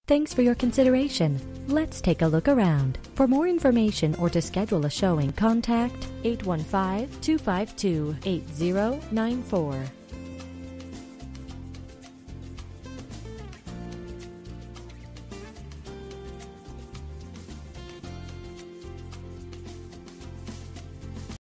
Thanks for your consideration. Let's take a look around. For more information or to schedule a showing, contact 815-252-8094.